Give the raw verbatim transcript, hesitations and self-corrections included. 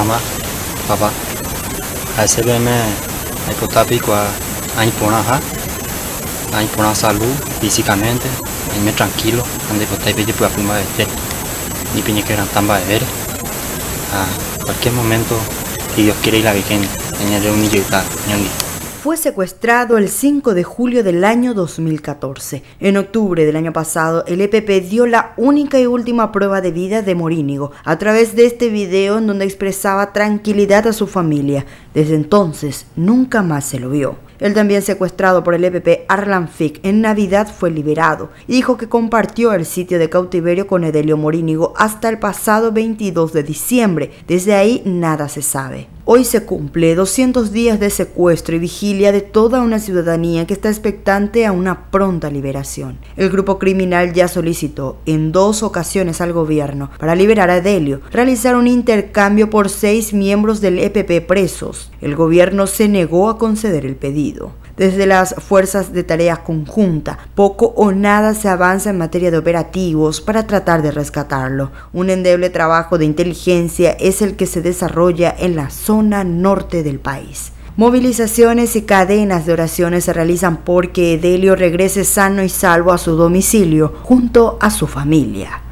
mamá, papá. A ese me hay potápico a impona a impona salud físicamente, y me tranquilo, ande potápico y pueda fumar de té, ni piña que eran tamba de ver. A cualquier momento, si Dios quiere, y la Virgen en el un niño y tal, Fue secuestrado el cinco de julio del año dos mil catorce. En octubre del año pasado, el E P P dio la única y última prueba de vida de Morínigo a través de este video en donde expresaba tranquilidad a su familia. Desde entonces, nunca más se lo vio. El también secuestrado por el E P P Arlan Fick en Navidad fue liberado y dijo que compartió el sitio de cautiverio con Edelio Morínigo hasta el pasado veintidós de diciembre. Desde ahí nada se sabe. Hoy se cumple doscientos días de secuestro y vigilia de toda una ciudadanía que está expectante a una pronta liberación. El grupo criminal ya solicitó en dos ocasiones al gobierno para liberar a Edelio, realizar un intercambio por seis miembros del E P P presos. El gobierno se negó a conceder el pedido. Desde las fuerzas de tareas conjunta, poco o nada se avanza en materia de operativos para tratar de rescatarlo. Un endeble trabajo de inteligencia es el que se desarrolla en la zona norte del país. Movilizaciones y cadenas de oraciones se realizan porque Edelio regrese sano y salvo a su domicilio junto a su familia.